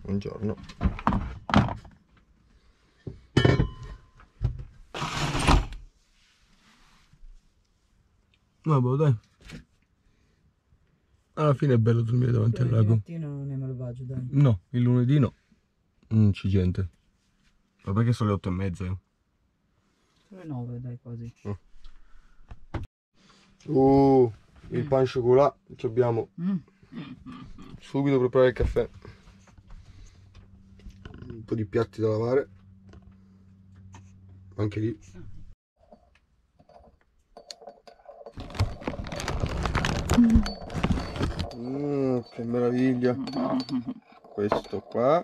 Buongiorno. Vabbè, dai. Alla fine è bello dormire davanti al lago. Il mattino non è malvagio, dai. No, il lunedì no. Non c'è gente. Ma perché sono le 8:30? Sono le 9, dai, quasi. Il pan chocolat. Ci abbiamo subito preparare il caffè. Un po' di piatti da lavare. Anche lì. Che meraviglia. Questo qua.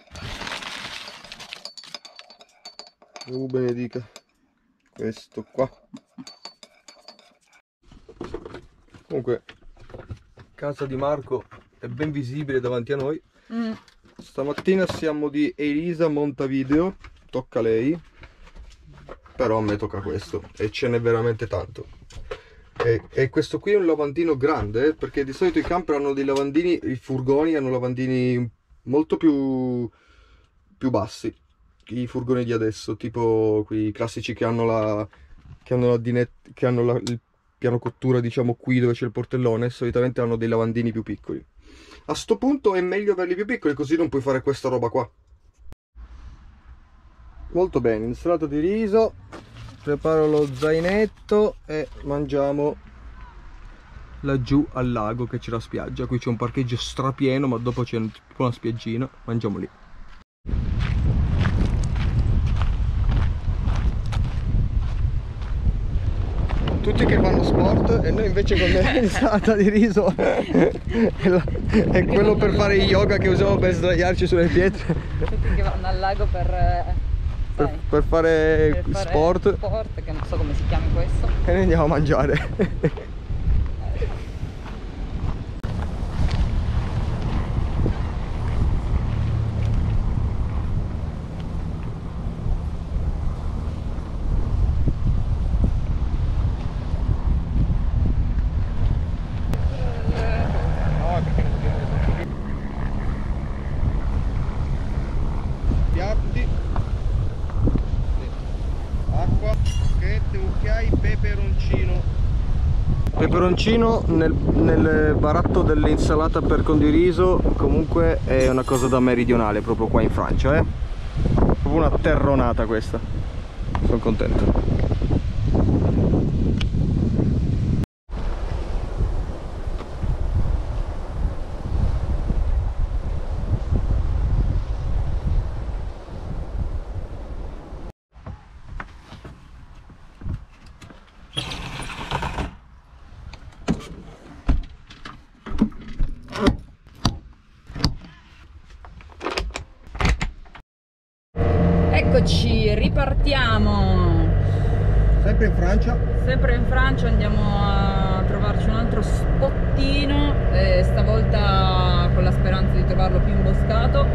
Benedica. Questo qua. Comunque, casa di Marco è ben visibile davanti a noi. Stamattina siamo di Elisa Montavideo, tocca a lei, però a me tocca questo e ce n'è veramente tanto. E questo qui è un lavandino grande, perché di solito i camper hanno dei lavandini, i furgoni hanno lavandini molto più bassi, i furgoni di adesso, tipo quei classici che hanno il piano cottura, diciamo, qui dove c'è il portellone. Solitamente hanno dei lavandini più piccoli. A sto punto è meglio averli più piccoli, così non puoi fare questa roba qua. Molto bene, insalata di riso, preparo lo zainetto e mangiamo laggiù al lago, che c'è la spiaggia. Qui c'è un parcheggio strapieno, ma dopo c'è tipo una spiaggina. Mangiamo lì. Tutti che fanno sport e noi invece con l'insalata di riso è quello per fare yoga che usiamo per sdraiarci sulle pietre. Tutti che vanno al lago per fare sport, che non so come si chiami questo. E noi andiamo a mangiare. Piatti, acqua, schetto, cucchiai, peperoncino. Peperoncino nel baratto dell'insalata per condiriso comunque è una cosa da meridionale, proprio qua in Francia, proprio una terronata questa. Sono contento. Eccoci, ripartiamo. Sempre in Francia? Sempre in Francia, andiamo a trovarci un altro spottino, stavolta con la speranza di trovarlo più imboscato.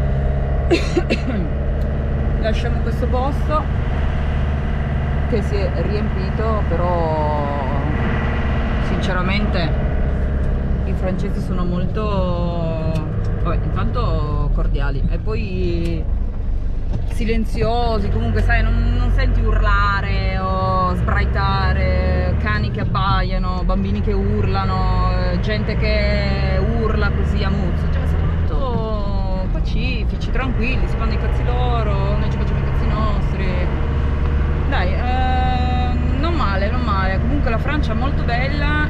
Lasciamo questo posto che si è riempito, però sinceramente i francesi sono molto, vabbè, intanto cordiali e poi silenziosi. Comunque sai, non senti urlare o sbraitare, cani che abbaiano, bambini che urlano, gente che urla così a muzzo. Cioè sono molto pacifici, tranquilli, si fanno i cazzi loro, noi ci facciamo i cazzi nostri. Dai, non male, non male. Comunque la Francia è molto bella,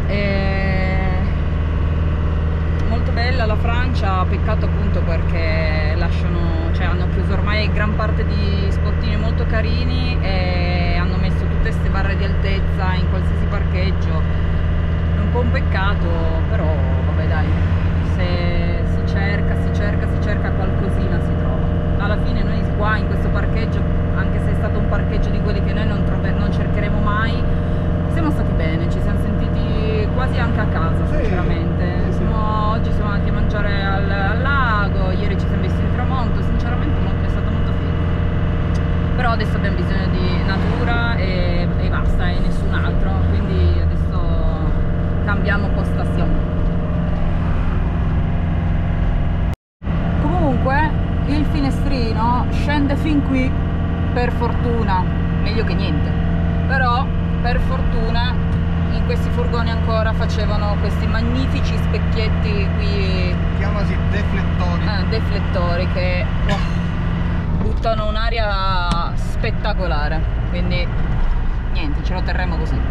molto bella la Francia, peccato appunto perché hanno chiuso ormai gran parte di spottini molto carini e hanno messo tutte queste barre di altezza in qualsiasi parcheggio. È un po' un peccato, però vabbè dai, se si cerca qualcosina si trova. Alla fine noi qua in questo parcheggio, anche se è stato un parcheggio di quelli che noi non cercheremo mai, siamo stati bene, ci siamo sentiti quasi anche a casa, sinceramente. Oggi siamo andati a mangiare al lago, ieri ci siamo visti il tramonto, sinceramente è stato molto figo. Però adesso abbiamo bisogno di natura e basta, e nessun altro, quindi adesso cambiamo postazione. Comunque il finestrino scende fin qui, per fortuna, meglio che niente, però per fortuna in questi furgoni ancora facevano questi magnifici specchietti qui, Chiamasi deflettori. deflettori, che buttano un'aria spettacolare, quindi niente, ce lo terremo così.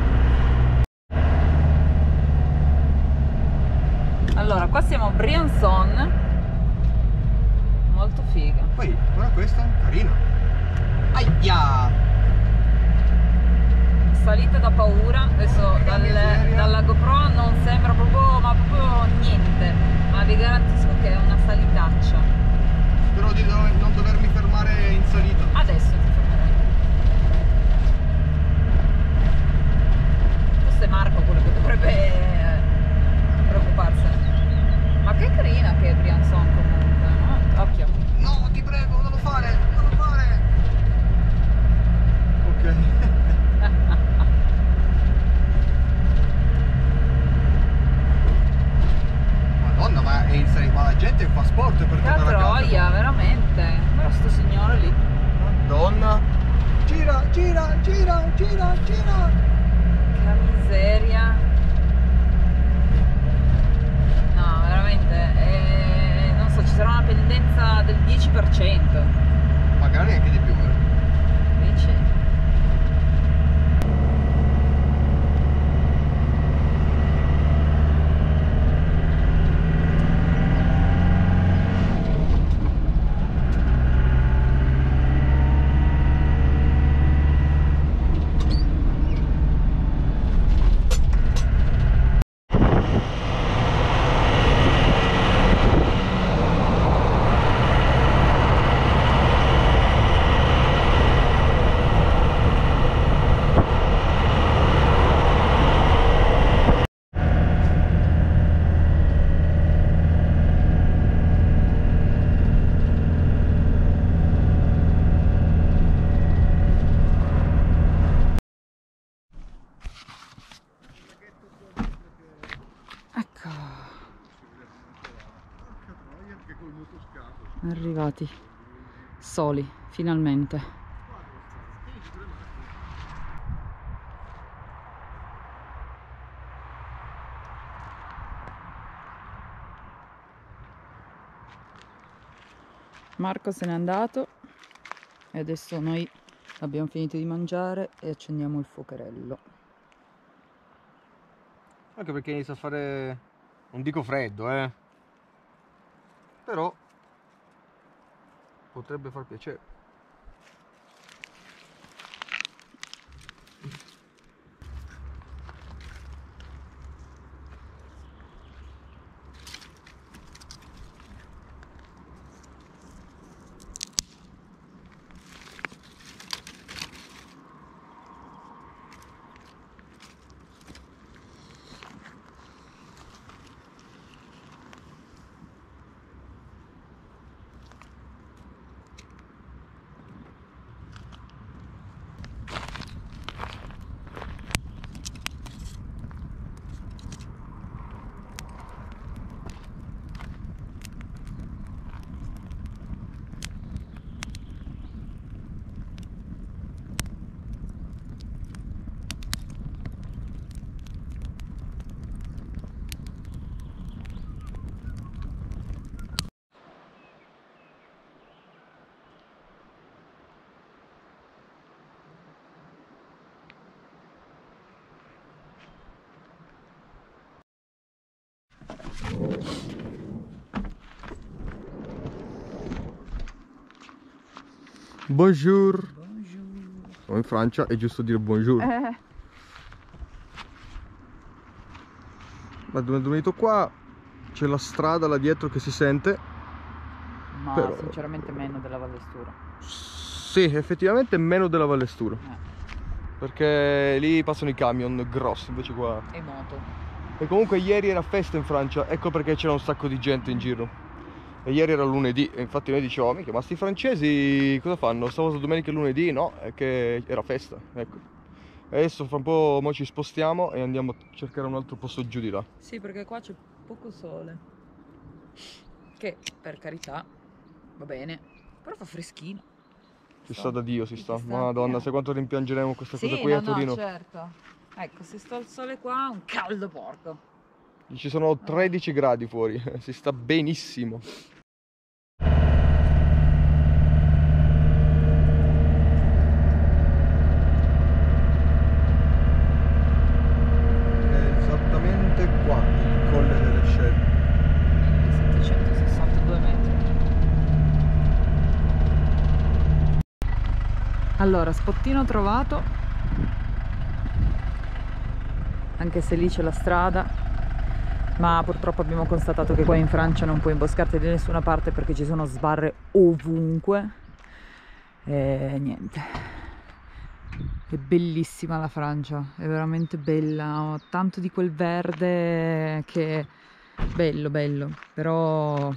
Allora, qua siamo a Briançon, molto figa. Poi, guarda questa, carina. Aia! Salita da paura, adesso dalla GoPro non sembra proprio, ma proprio niente, ma vi garantisco che è una salitaccia. Spero di non dovermi fermare in salita. Adesso ti fermerai. Questo è Marco quello che dovrebbe preoccuparsene. Ma che carina che è Briançon comunque, no? Occhio. No, ti prego, non lo fare, non lo fare. Ok. Madonna, ma è in salita, ma la gente fa sport per Che tornare a casa. troia, veramente. Però sto signore lì. Madonna. Gira, gira, gira, gira, gira. Che miseria. No, veramente, non so, ci sarà una pendenza del 10%. Magari anche di più, Dici? Ecco, arrivati soli, finalmente. Marco se n'è andato e adesso noi abbiamo finito di mangiare e accendiamo il fuocherello. Anche perché inizia a fare, non dico freddo, però potrebbe far piacere. Bonjour. Siamo in Francia, è giusto dire bonjour. Ma dove sono venuto qua c'è la strada là dietro che si sente. Ma però sinceramente meno della Vallestura. Sì, effettivamente meno della Vallestura. Perché lì passano i camion grossi, invece qua. E moto. E comunque ieri era festa in Francia, ecco perché c'era un sacco di gente in giro. E ieri era lunedì, e infatti noi dicevamo, mica, ma sti francesi cosa fanno? Sabato, domenica e lunedì? No, è che era festa, ecco. E adesso fra un po' mo ci spostiamo e andiamo a cercare un altro posto giù di là. Sì, perché qua c'è poco sole. Che, per carità, Va bene, però fa freschino. Si sta da Dio, si Sì, sta. si sta, Madonna, sì. sai quanto rimpiangeremo questa cosa Sì, qui a no, Torino? certo. Ecco, se sto al sole qua, un caldo porco. Ci sono 13 gradi fuori, si sta benissimo. È esattamente qua il Colle delle Scelle. 1762 metri. Allora, spottino trovato, anche se lì c'è la strada, ma purtroppo abbiamo constatato che qua in Francia non puoi imboscarti da nessuna parte perché ci sono sbarre ovunque. E niente. È bellissima la Francia, è veramente bella, ho tanto di quel verde che bello, bello, però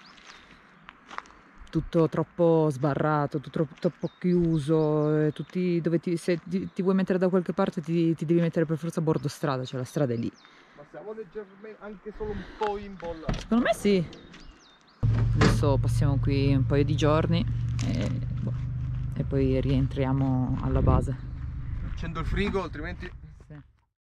tutto troppo sbarrato, tutto troppo chiuso, tutti dove se ti vuoi mettere da qualche parte ti devi mettere per forza a bordo strada, cioè la strada è lì. Ma siamo leggermente, anche solo un po' imbollati. Secondo me sì. Adesso passiamo qui un paio di giorni e poi rientriamo alla base. Accendo il frigo, altrimenti